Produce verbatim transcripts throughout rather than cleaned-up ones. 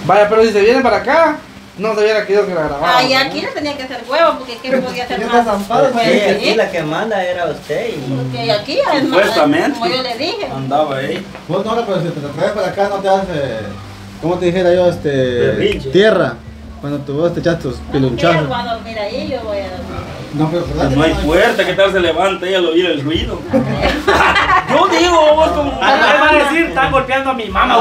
Vaya, pero si se viene para acá, no se hubiera querido que la grabara. Ay, aquí le tenía que hacer huevo, porque ¿qué podía hacer más? Pues, sí, aquí la que manda era usted. Y... Porque aquí, es supuestamente, como yo le dije. andaba ahí. Vos no, pero si te traes para acá no te hace, ¿cómo te dijera yo? Este, Berrinche. tierra. Cuando tú vos te echas tus Ella pilunchazos. va a dormir ahí, yo voy a dormir. No, pero ¿verdad? No hay puerta, ¿qué tal se levanta ella al oír el ruido? Yo digo, vos como... Ah, no, va a decir, están golpeando a mi mamá.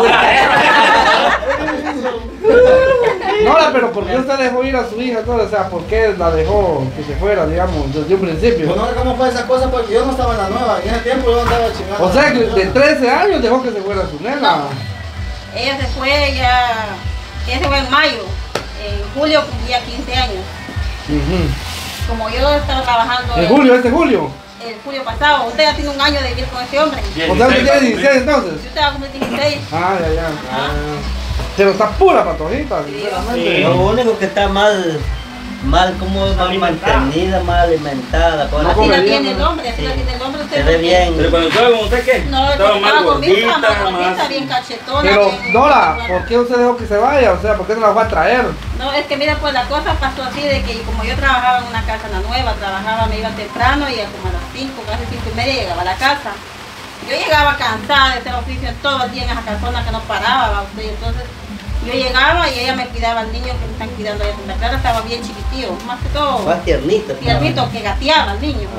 No, pero ¿por qué usted dejó ir a su hija? Todo? O sea, ¿por qué la dejó que se fuera, digamos, desde un principio? Pues no sé cómo fue esa cosa porque yo no estaba en la nueva. Y en ese tiempo yo andaba chingando. O sea, que de trece años dejó que se fuera su nena. Ella se fue ya, ella se fue en mayo. En julio cumplía quince años. Uh-huh. Como yo estaba trabajando ¿En julio, este julio? el julio pasado, usted ya tiene un año de vivir con ese hombre. O sea, que tiene dieciséis entonces. Si usted va a cumplir dieciséis. Ah, ya, ya. Ajá. Pero está pura patojita, Sí, sinceramente. Lo único que está mal, mal como mal Alimentada. mantenida, mal alimentada. Con No la- Así la come bien, tiene el ¿no? hombre, así Sí. la tiene el hombre. Usted Se ve porque- bien. Pero cuando estaba con usted, ¿qué? No, Estaba más estaba gordita, gordita, más gordita, más... bien cachetona. Pero, bien- Dora, ¿por qué usted dejó que se vaya? O sea, ¿por qué no la fue a traer? No, es que mira, pues la cosa pasó así de que como yo trabajaba en una casa en la nueva, trabajaba, me iba temprano y a como a las cinco, casi cinco y media llegaba a la casa. Yo llegaba cansada de hacer oficio todo el día en esa casona que no paraba, ¿va usted? Entonces yo llegaba y ella me cuidaba al niño que me están cuidando allá en Santa Clara, estaba bien chiquitío, más que todo Más tiernita. tiernito, que gateaba al niño.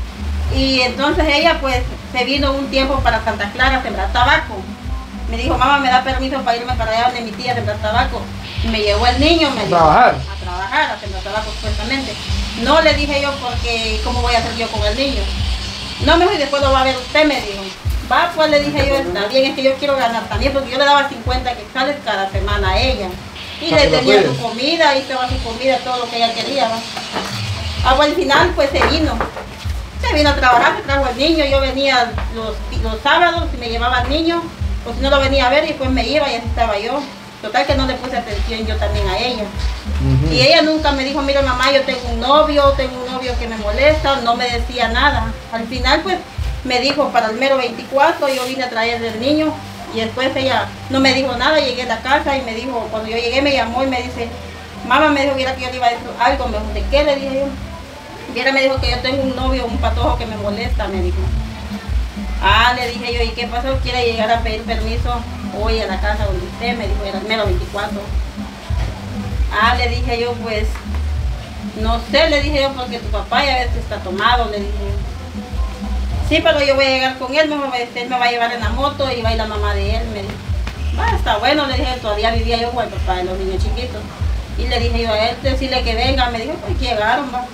Y entonces ella pues se vino un tiempo para Santa Clara a sembrar tabaco. Me dijo, mamá, me da permiso para irme para allá donde mi tía a sembrar tabaco. Y me llevó el niño, me ¿A dijo, trabajar? a trabajar, a sembrar tabaco supuestamente. No le dije yo porque, ¿cómo voy a hacer yo con el niño? No, me dijo, y después lo va a ver usted, me dijo. Va, pues le dije yo, está bien, es que yo quiero ganar también, porque yo le daba cincuenta quetzales cada semana a ella. Y Para le que la tenía cuide. su comida, y toda su comida, todo lo que ella quería. ¿va? Ah, bueno, al final pues se vino. Se vino a trabajar, se trajo al niño, yo venía los, los sábados y me llevaba al niño, o si no lo venía a ver y después me iba y así estaba yo. Total que no le puse atención yo también a ella. Uh-huh. Y ella nunca me dijo, mira mamá, yo tengo un novio, tengo un novio que me molesta, no me decía nada. Al final pues me dijo para el mero veinticuatro, yo vine a traer del niño y después ella no me dijo nada, llegué a la casa y me dijo, cuando yo llegué me llamó y me dice, mamá me dijo que yo le iba a decir algo, me dijo, ¿de qué? Le dije yo. Y ella me dijo que yo tengo un novio, un patojo que me molesta, me dijo. Ah, le dije yo, ¿y qué pasó? ¿Quiere llegar a pedir permiso hoy a la casa donde usted? Me dijo, era el mero veinticuatro. Ah, le dije yo, pues, no sé, le dije yo, porque tu papá ya ves que está tomado, le dije yo. Sí, pero yo voy a llegar con él, me va, él me va a llevar en la moto y va a ir la mamá de él, me dijo. Va, está bueno, le dije, todavía vivía yo con el papá de los niños chiquitos. Y le dije yo a él, decirle que venga, me dijo, pues llegaron, va.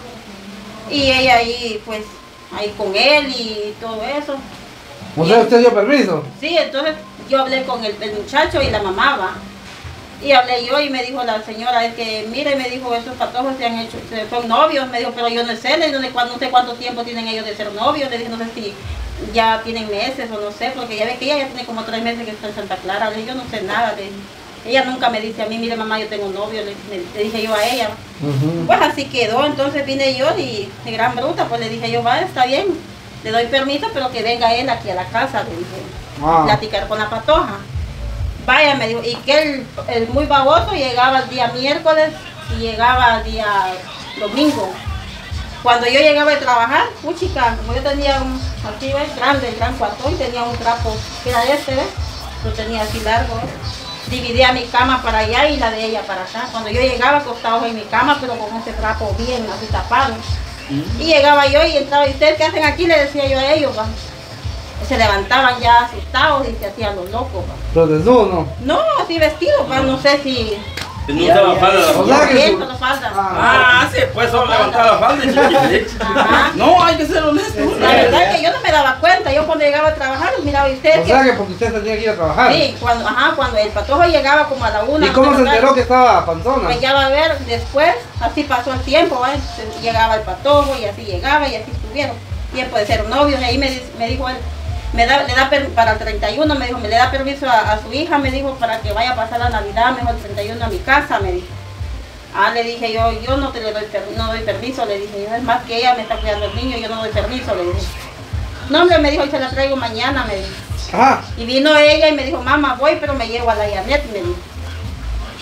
Y ella ahí, pues, ahí con él y todo eso. O Y sea, él- ¿usted dio permiso? Sí, entonces yo hablé con el, el muchacho y la mamá, va. Y hablé yo y me dijo la señora, es que mire, me dijo, esos patojos se han hecho, se- son novios, me dijo, pero yo no sé, le digo, no sé cuán- no sé cuánto tiempo tienen ellos de ser novios, le dije, no sé si ya tienen meses o no sé, porque ya ve que ella ya tiene como tres meses que está en Santa Clara, le dije, yo no sé nada, le dije. Ella nunca me dice a mí, mire mamá, yo tengo un novio, le, le- le dije yo a ella. Uh-huh. Pues así quedó, entonces vine yo y de gran bruta, pues le dije yo, va, está bien, le doy permiso, pero que venga él aquí a la casa, le dije, Ah. platicar con la patoja. Vaya, me dijo, y que el, el muy baboso llegaba el día miércoles y llegaba el día domingo. Cuando yo llegaba a trabajar, puchica, como yo tenía un, así ves, grande, el gran cuartón, tenía un trapo, que era este, ¿ves? Lo tenía así largo, ¿ves? Dividía mi cama para allá y la de ella para acá. Cuando yo llegaba acostados en mi cama, pero con ese trapo bien así tapado. Y llegaba yo y entraba, ¿y ustedes qué hacen aquí? Le decía yo a ellos, ¿va? Se levantaban ya asustados y se hacían los locos, ¿va? Pero desnudo, ¿no? No, así vestidos, ¿va? No sé si... Que no usaba falda. O sea que Bien, su- solo falda. Ah, sí, pues solo levantaba la falda y chiquileche. Ajá. No, hay que ser honesto. La verdad es que yo no me daba cuenta, yo cuando llegaba a trabajar, miraba, ¿y ustedes O qué? sea que porque usted tenía que ir a trabajar. Sí, cuando, ajá, cuando el patojo llegaba como a la una. ¿Y cómo dos se de la tarde, enteró que estaba panzona? pues ya va a ver, después, así pasó el tiempo, ¿va? Entonces, llegaba el patojo y así llegaba y así estuvieron. Tiempo de ser novios, y ahí me, di- me dijo él, me da, le da per- para el treinta y uno, me dijo, me le da permiso a, a su hija, me dijo, para que vaya a pasar la Navidad, mejor el treinta y uno a mi casa, me dijo. Ah, le dije yo, yo no te le doy, per- no doy permiso, le dije yo, es más que ella me está cuidando el niño, yo no doy permiso, le dije. No, hombre, me dijo, y se la traigo mañana, me dijo. Ajá. Y vino ella y me dijo, mamá, voy, pero me llevo a la Janet, me dijo.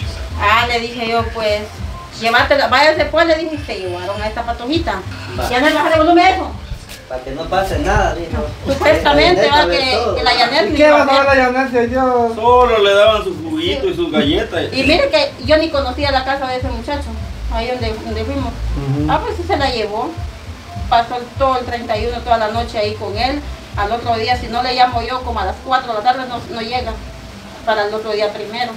Ah, le dije yo, pues, llévatela, váyase pues, le dije, y se llevaron a esta patojita. Va. Ya no le bajaré volumen eso. Para que no pase nada, dijo. Supuestamente, Esta va, Janet que, sabe todo. que la Janet ¿Y me qué iba va a a dar la ver. Janet? Dios? Solo le daban su juguito y sus galletas. Y mire que yo ni conocía la casa de ese muchacho, ahí donde, donde fuimos. Ujú. Ah, pues sí se la llevó. Pasó el- todo el treinta y uno, toda la noche ahí con él. Al otro día, si no le llamo yo, como a las cuatro de la tarde, no, no llega. Para el otro día primero.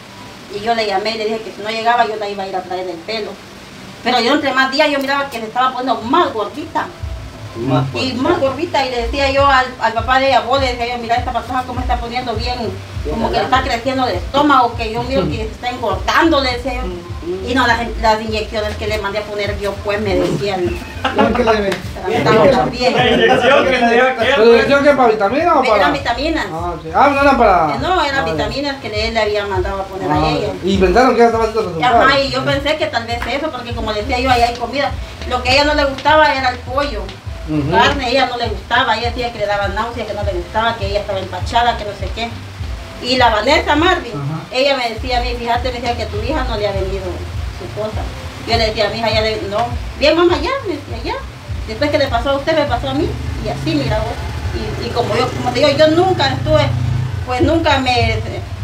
Y yo le llamé y le dije que si no llegaba, yo la iba a ir a traer el pelo. Pero yo entre más días, yo miraba que se estaba poniendo más gordita. Más Y fuerte. más gordita. Y le decía yo al, al papá de ella, vos le decía yo, mira esta patoja cómo está poniendo bien, como que le está creciendo el estómago, que yo miro que se está engordando, le decía yo. Y no, las, las inyecciones que le mandé a poner yo, pues me decían, ¿Qué le estaban también. La inyección que le dio ¿Pero aquel. inyección qué, para vitamina o para...? Eran vitaminas. Ah, ok. Ah, no eran para... Eh, No, eran Ah, vitaminas que le- él le había mandado a poner ah, a ella. Y pensaron que ya estaba haciendo resultados. Ajá, y yo pensé que tal vez eso, porque como decía yo, allá hay comida. Lo que a ella no le gustaba era el pollo. Ujú. Carne, a ella no le gustaba, ella decía que le daba náusea, que no le gustaba, que ella estaba empachada, que no sé qué. Y la Vanessa Marvin, Ajá. ella me decía a mí, fíjate, me decía que a tu hija no le ha venido su cosa. Yo le decía a mi hija, ya le, no, bien mamá, ya, me decía, ya. Después que le pasó a usted, me pasó a mí, y así, mira vos. Y, y como yo, como te digo, yo nunca estuve, pues nunca me,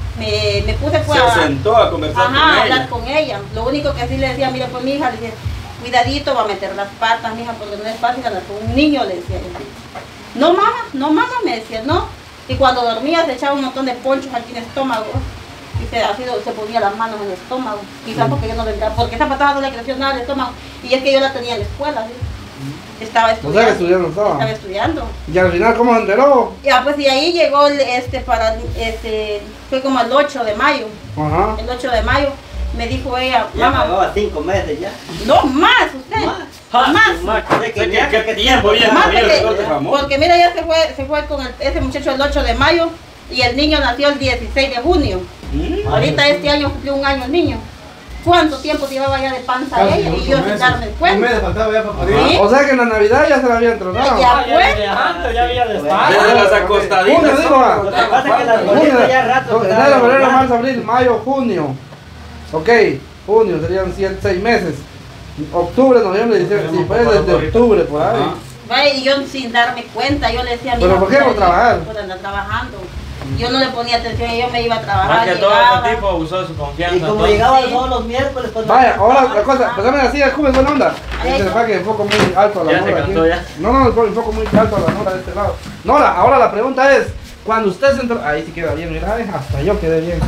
me, me puse pues, Se a, sentó a conversar ajá, a con hablar ella. con ella. Lo único que sí le decía, mira, pues mi hija, le decía, cuidadito, va a meter las patas, mija, porque no es fácil andar con un niño, le decía yo. No, mamá, no, mamá, me decía, no. Y cuando dormía se echaba un montón de ponchos aquí en el estómago. Y se, así se ponía las manos en el estómago. Quizás porque yo no le entraba, porque esa patada no le creció nada al estómago. Y es que yo la tenía en la escuela, ¿sí? Estaba O estudiando. sea que estudiando estaba. Estaba estudiando. Y al final, ¿cómo se enteró? Ya, pues y ahí llegó el, este para, este, fue como el ocho de mayo. Ajá. El ocho de mayo me dijo ella, Ya mamá, llevaba cinco meses ya. no más usted, Más. más. De ¿Qué, ya- qué, qué tiempo viene Más el porque, recorte de jamón? porque mira, ella se fue, se fue con el- ese muchacho el ocho de mayo y el niño nació el dieciséis de junio. Mm. Ahorita este año cumplió un año el niño. ¿Cuánto tiempo llevaba ya de panza Casi ella? Y ocho yo sin meses. darme Un cuenta. mes le faltaba ya para parir. Sí. O sea que en la Navidad ya se la había entronado. Ya. Ah, ya desde antes ya había de estar. Desde las Junio, acostaditas. digo, ah. Lo que pasa es que las Junio, bolitas ya rato. enero, quedaban febrero, blancas. marzo, abril, mayo, junio. Ok, junio serían siete, seis meses. Octubre, noviembre, diciembre. Sí, fue desde octubre por ahí. Ajá. Vaya, y yo sin darme cuenta, yo le decía a mi ¿Pero hija, por qué? ¿Por mira, trabajar? Por andar trabajando. Yo no le ponía atención, yo me iba a Más trabajar, que todo llegaba. ese tipo abusó de su confianza. Y como entonces- llegaba Sí. todos los miércoles, pues Vaya, ahora la cosa, pues dame así, el cubo es buena onda. Ahí Se le fue que el foco muy alto a la Ya se Nora aquí. cansó ya. No, no, el foco muy alto a la Nora de este lado. Nora, ahora la pregunta es, cuando usted se entró, ahí sí queda bien, mira, ay, hasta yo quedé bien.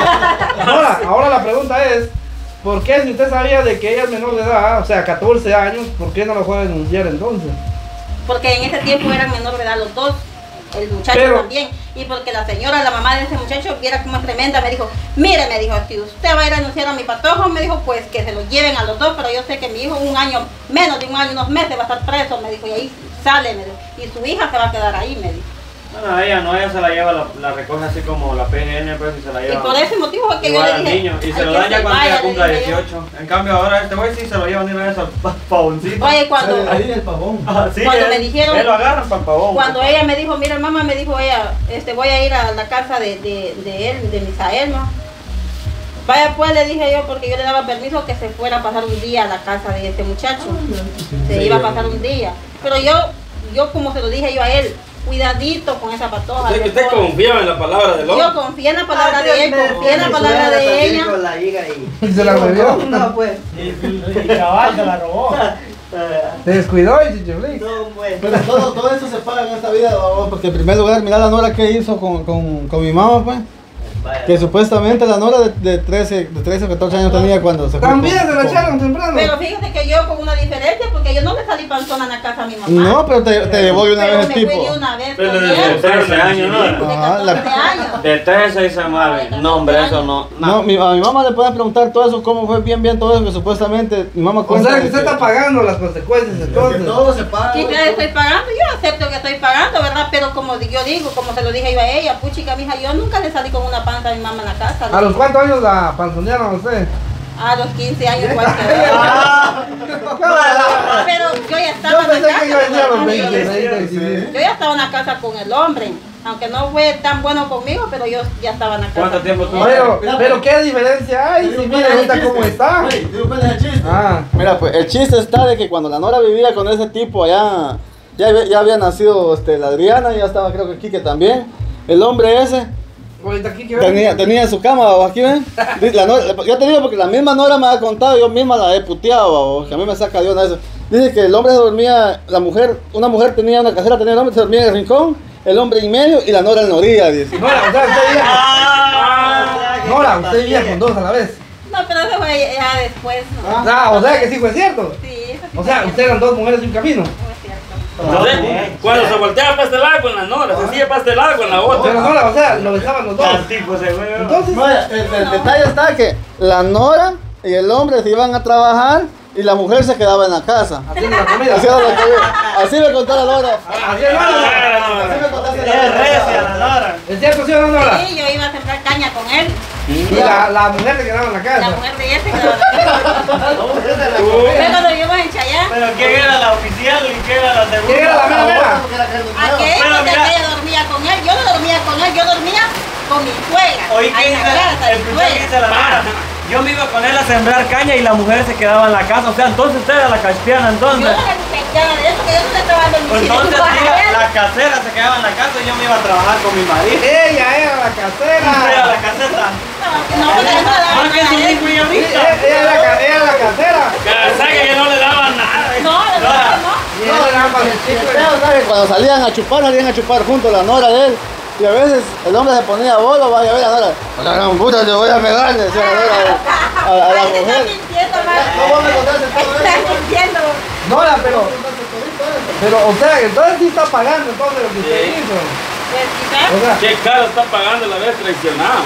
Nora, ahora la pregunta es, ¿por qué si usted sabía de que ella es menor de edad, o sea, catorce años, por qué no lo fue a denunciar entonces? Porque en ese tiempo eran menor de edad los dos, el muchacho Pero- también. Y porque la señora, la mamá de ese muchacho, viera como es tremenda, me dijo, mire, me dijo, si usted va a ir a denunciar a mi patojo, me dijo, pues que se lo lleven a los dos, pero yo sé que mi hijo un año, menos de un año, unos meses va a estar preso, me dijo, y ahí sale, me dijo, y su hija se va a quedar ahí, me dijo. No, no, ella no, ella se la lleva, la, la recoge así como la P G N, pues, y se la Y lleva. por ese motivo es que yo igual le al dije, niño, y se "Ay, lo que dan ya se cuando vaya", ella le cumpla dije yo. dieciocho. En cambio ahora este güey sí se lo llevan de una vez al pa- pavoncito. Oye, cuando, Ahí el pavón. Así cuando que me él- dijeron- él lo agarran para el pavón. cuando ella me dijo, mira mamá, me dijo ella, este, voy a ir a la casa de, de, de él, de Misael, ¿no? Vaya pues, le dije yo, porque yo le daba permiso que se fuera a pasar un día a la casa de este muchacho. Se iba a pasar un día. Pero yo, yo como se lo dije yo a él, cuidadito con esa patoja. Usted, yo usted puedo- confiaba en la palabra del Yo hombre. confié en la palabra Ah, de él, me- confié en la mi palabra suegra de también ella. con la hija y... ¿Y se la bebió? No, pues. Y, y cabal se la robó. Ah, Se descuidó y chichiflix. No, pues. Pero todo, todo eso se paga en esta vida, babón, porque en primer lugar, mira la Nora que hizo con, con, con mi mamá, pues. Vaya. Que supuestamente la Nora de, de trece, de trece o catorce años tenía cuando se fue. También con- se la con- echaron temprano. Pero fíjate que yo con una diferencia, porque yo no le salí panzona en la casa a mi mamá. No, pero te, te llevó de una Pero vez el me fui tipo. de una vez Pero con le- él, De trece años, ¿no? de Ajá, la- catorce años. De trece dice Marvin. No, hombre, eso no. No, mi, a mi mamá le pueden preguntar todo eso, cómo fue bien, bien todo eso, que supuestamente mi mamá O cuenta. sea que de usted está pagando las consecuencias entonces. todo se paga. Sí, claro, estoy pagando, yo acepto que estoy pagando, ¿verdad? Pero como yo digo, como se lo dije yo a ella, puchica, mija, yo nunca le salí con una panza a mi mamá en la casa. ¿A los cuántos años la panzonearon a usted? A los quince años, igual que ella. Ah. Pero yo ya estaba Yo en la pensé que iba a decir a los casa. veinte, con el- veinte, sí. Yo ya estaba en la casa con el hombre. Aunque no fue tan bueno conmigo, pero yo ya estaba en la casa. ¿Cuánto tiempo tú? Pero, pero ¿qué diferencia hay? Si mira ahorita cómo está. Oye, digo, ¿cuál es el chiste? Ah, Mira, pues el chiste está de que cuando la Nora vivía con ese tipo allá, ya, había- ya había nacido este, la Adriana, ya estaba creo que Quique también. El hombre ese ahorita aquí que ver. tenía, tenía en su cama, ¿o aquí ven? Dice, la Nora- yo te digo porque la misma Nora me ha contado, yo misma la he puteado, o que a mí me saca de onda eso. Dice que el hombre se dormía, la mujer, una mujer tenía una casera, tenía el hombre, se dormía en el rincón, el hombre en medio y la Nora en la orilla, dice. Nora, o sea, usted vivía, Ah, Nora, usted vivía con dos a la vez. No, pero eso fue ya después. ¿no? Ah, o sea que sí fue cierto. Sí, eso sí O sea, fue ustedes eran dos mujeres de un camino. cierto. Fue cierto. Entonces, cuando se volteaba para este lado con la Nora, se sigue para este lado con la Pero otra. Nora, o sea, lo besaban los dos. al tipo se fue. Entonces, No, el, el detalle está que la Nora y el hombre se iban a trabajar y la mujer se quedaba en la casa. haciendo la comida. Así, era la que- así me contó la Nora. Así es, Nora. Así me contaste la Es recia Nora. la Nora. ¿Es cierto, sí o no, Nora? Sí, yo iba a sembrar caña con él. Y la, la mujer se quedaba en la La casa. mujer de ese quedaba en la casa. Luego cuando vivimos en Chayán, Pero ¿quién era la oficial y quién era la segunda? ¿Quién era la mera mera? aquel Pero donde mira- ella dormía con él, yo no dormía con él, yo dormía con mi suegra. Oye, ahí ¿qué en dice la casa, el mi primer que suegra. dice la Nora? Yo me iba con él a sembrar caña y la mujer se quedaba en la casa. O sea, entonces usted era la caspiana, Yo entonces. no le explicaba de eso, que yo no le estaba dando mi Entonces ella, la casera se quedaba en la casa y yo me iba a trabajar con mi marido. Ella era la Usted era casera. la caseta. No, porque yo no le daba ¿Por qué nada su a él. hijo y Sí, ahorita? ella ella era, ca- ella era la casera. Casaca que no le daban nada. No, de verdad no. Y él era más el chico. Pero, ¿sabes? Cuando salían a chupar, salían a chupar juntos la Nora de él. Y a veces el hombre se ponía bolo, vaya a ver a Nora. A la gran puta te voy a pegar, le decía la Nora a, a- a la Ahí te está mujer. mintiendo, No, Marco. vos me contaste Ahí todo te está eso. mintiendo. Nora, pero, pero, o sea, entonces sí está pagando entonces lo que usted hizo. Pues quizás. O sea, Qué caro está pagando la vez traicionada.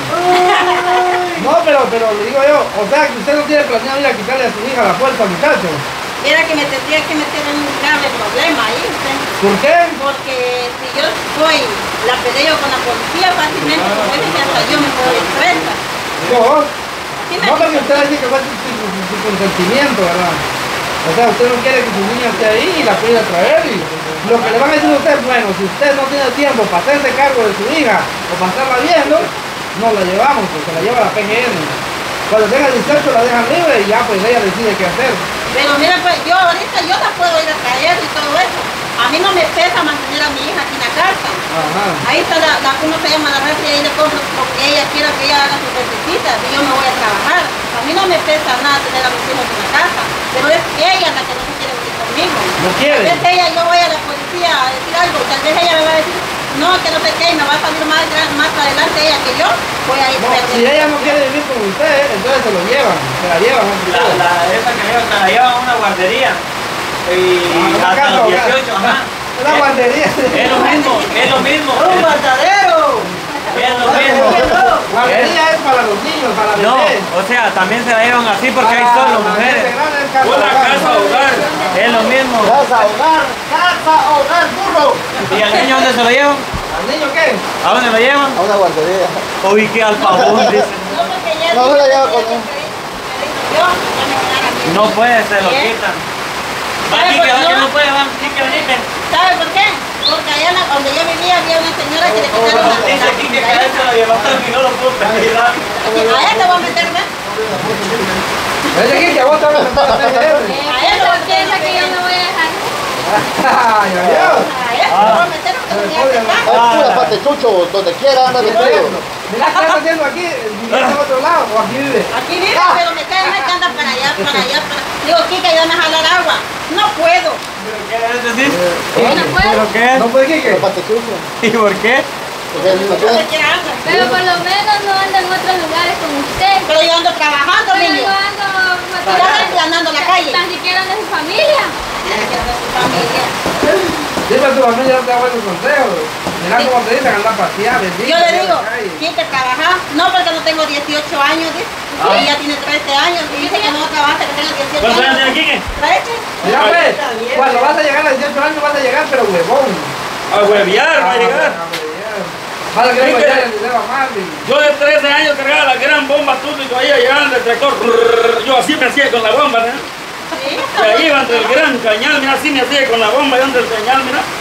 no, pero, pero le digo yo, o sea, que usted no tiene planeado ir a quitarle a su hija la fuerza, muchacho. Era que me tendría que meter en un grave problema ahí, usted. ¿Por qué? Porque si yo soy, la peleo con la policía fácilmente, como dicen, hasta yo me puedo ir presa. Digo vos. Así me No, porque usted dice que fue su, su- su- su consentimiento, ¿verdad? O sea, usted no quiere que su niña esté ahí y la pueda traer. Y lo que le van a decir a usted, bueno, si usted no tiene tiempo para hacerse cargo de su hija o para estarla viendo, no la llevamos, pues se la lleva la P G N. Cuando tenga dieciocho la dejan libre y ya pues ella decide qué hacer. Pero mira, pues yo ahorita yo la puedo ir a traer y todo eso. A mí no me pesa mantener a mi hija aquí en la casa. Ajá. Ahí está la, la ¿cómo se llama? La refri, ahí le compro lo que ella quiera que ella haga sus necesitas y yo me voy a trabajar. A mí no me pesa nada tener a mis hijos en la casa, pero es ella la que no se quiere venir conmigo. No quiere. Tal vez ella, yo voy a la policía a decir algo, tal vez ella me va a decir, no, que no sé qué, y me va a salir más, gran- más adelante ella que yo, voy a ir No, perdiendo. si ella no quiere vivir con usted, entonces se lo llevan, se la llevan. ante La, todo. la, esa que me la llevan a una guardería. Y una hasta casa los hogar. dieciocho, ajá. Una guardería. Es lo mismo, es lo mismo. ¡Un matadero! Es lo mismo. Guardería es para los niños, para No, bebés. o sea, también se la llevan así porque hay solo mujeres. Una casa hogar. Es lo mismo. Casa, hogar, casa, hogar, burro. ¿Y al niño dónde se lo llevan? ¿Al niño qué? ¿A dónde lo llevan? A una guardería. Uy, qué alfabón, dice. No, porque ella No, dice no la que lleva ella con- siempre dice, yo, ya me van a mí. No puede, se lo Bien. quitan. ¿Sabe Aquí por que va qué? que no puede, van, sí que venite. ¿Sabe por qué? Porque allá en la- donde yo vivía había una señora que le quitaron la Dice aquí que cada vez se lo llevaron y no lo pudo pedir. A él te voy a meter, ¿ves? Es aquí que a vos te van a meter a P G R. A él te voy a Piensa que yo meter. me voy a dejar. Ay, ay, ay. A él te voy a meter porque no me Es pura parte chucho, donde quiera anda metido. Mira qué está haciendo aquí, viviendo en otro lado o aquí vive. Aquí vive, pero me cae mal que anda para allá, para allá, para... Digo, Kika, ayúdame a jalar agua. No puedo. ¿Qué es decir? No puedo. ¿Pero qué? ¿No puede Quique? Pura parte chucho. ¿Y por qué? Porque él no No tiene- sé qué anda. Pero por lo menos no ando en otros lugares con usted. Pero yo ando trabajando, Pero niño. yo ando Ya ando aplanando la calle. tan siquiera de su familia. Ya quiero ver su familia. Dime a tu familia, no te da buenos consejos. Mira cómo te dicen, anda a pasear, bendito. Yo le digo, en la calle. Kika, trabaja. No, porque no tengo dieciocho años, dice. Y ella tiene trece años. Y dice que no trabaja, que tenga dieciocho ¿Cuántos años años. tiene Quique? trece. Mira, pues, cuando vas a llegar a dieciocho años vas a llegar, pero huevón. A huevear, va a llegar. Vas a querer Quique. meter el dinero a Marvin. Yo de trece años cargaba la gran bomba tú y todavía llegando el tractor. Yo así me hacía con la bomba, ¿no? Sí, Y ahí iba entre el gran cañal, mira, así me hacía con la bomba y entre el cañal, mira.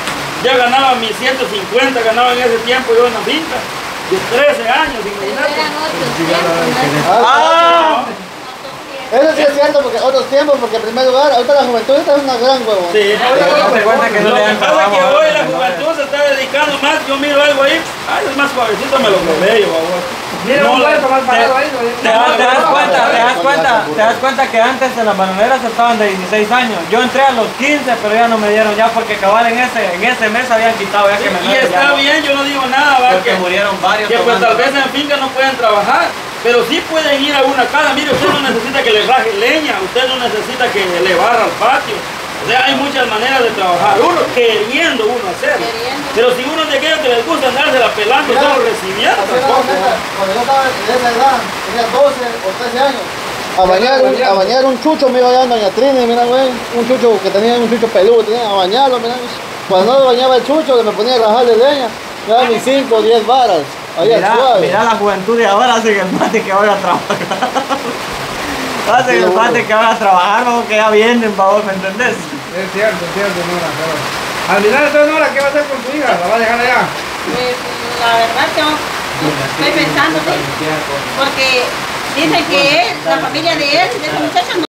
Ya ganaba mis ciento cincuenta, ganaba en ese tiempo yo en la finca. De trece años, Pero imagínate. eran otros tiempos, ¿no? Ah, ¡Ah! eso sí es cierto, porque otros tiempos, porque en primer lugar, ahorita la juventud esta es una gran huevo. Sí. Date cuenta que no Lo le que dan pasa es que trabajo. hoy la juventud se está dedicando más, yo miro algo ahí, ay, es más suavecito, me lo probé yo, babos. Mira, No, un la- huerto mal parado ahí. Te das, te das cuenta, te das cuenta, te das cuenta que antes en las bananeras estaban de dieciséis años. Yo entré a los quince, pero ya no me dieron ya porque cabal en ese, en ese mes habían quitado ya que me Y está bien, yo no digo nada, va, porque que, murieron varios. que pues tomando. tal vez en finca no pueden trabajar, pero sí pueden ir a una casa. Mire, usted no necesita que le raje leña, usted no necesita que le barra al patio. O sea, hay muchas maneras de trabajar, uno queriendo uno hacerlo. Queriendo. Pero si uno de aquellos que les gusta andarse la pelando, Mira, solo recibiendo, así era la tampoco. neta, cuando yo estaba en esa edad, tenía doce o trece años. A bañar, un, a bañar un chucho me iba llevando doña Trini, mira güey, un chucho que tenía un chucho peludo, tenía a bañarlo, mira. Cuando no bañaba el chucho, que me ponía a rajarle leña, me daba mis cinco o diez varas, ahí al Mira, suave. mira la juventud de ahora, hacen el mate que vaya a trabajar. Hacen el mate que vaya a trabajar, vamos que ya vienen, vamos, ¿me entendés? Es cierto, es cierto, Nora. Pero... Al final, entonces, Nora, ¿qué va a hacer con tu hija? ¿La va a dejar allá? Pues la verdad que no- estoy pensando, sí, porque dicen que él, la familia de él, de esa muchacha, no